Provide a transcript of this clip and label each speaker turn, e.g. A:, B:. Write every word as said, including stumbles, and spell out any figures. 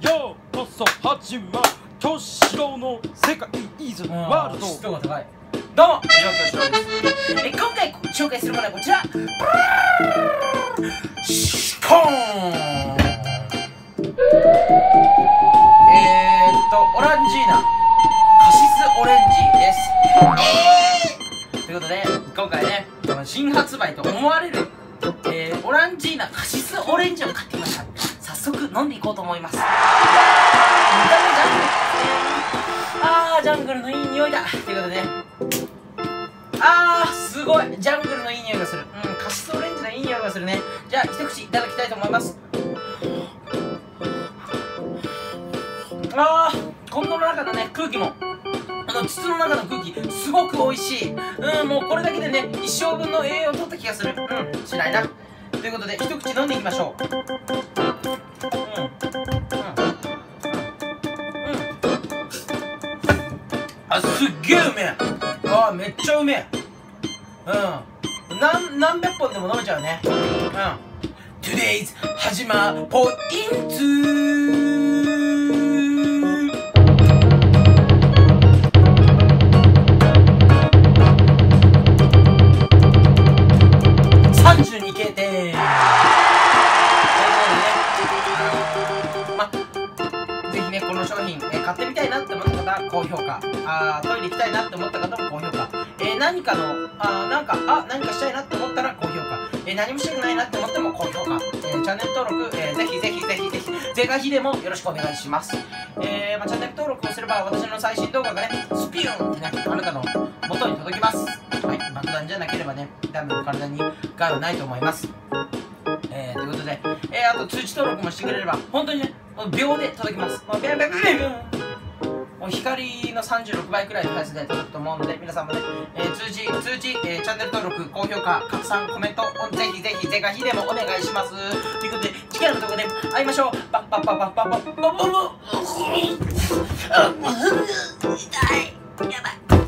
A: ようこそ始まる京志郎の世界イズワールド。
B: 湿度が高い。どうも京志郎です。え今回紹介するものはこちら、シコーン。えーっとオランジーナカシスオレンジです。えー、ということで今回ね新発売と思われる、えー、オランジーナカシスオレンジを買ってきました。早速飲んでいこうと思います。いやー見た目ジャングルですね。あージャングルのいい匂いだ。ということであーすごいジャングルのいい匂いがする。うんカシスオレンジのいい匂いがするね。じゃあ一口いただきたいと思います。あーこの中のね空気もあの筒の中の空気すごく美味しい。うんもうこれだけでね一生分の栄養を取った気がする。うんしないな。ということで一口飲んでいきましょう。うんうんあすっげえうめえ。あめっちゃうめえ。うん何何百本でも飲めちゃうね。うん Today's 始まるポイントさんじゅうにけいてん。ということでね、あのー、ま、ぜひね、この商品、えー、買ってみたいなって思った方は高評価、あートイレ行きたいなって思った方も高評価、えー、何かの、あーなんか、あ、何かしたいなって思ったら高評価、えー、何もしたくないなって思っても高評価、えー、チャンネル登録、えー、ぜひぜひぜひぜひ、是が非でもよろしくお願いします。えー、まあ、チャンネル登録をすれば私の最新動画がね、スピューンってね、あなたの元に届きます。はい、爆弾じゃなければね、多分体に害はないと思います。えー、ということで、えー、あと通知登録もしてくれれば、本当にね、秒で届きます。もうビャンビャンビャンビャンもう光のさんじゅうろくばいくらいの速さで届くと思うので、皆さんもね、えー、通知、通知、えー、チャンネル登録、高評価、拡散、コメント、ぜひぜひ、是が非でもお願いします。ということで、次回の動画で会いましょう。バッバッバッバッバッバッバッバッバッバッ痛い。やばい。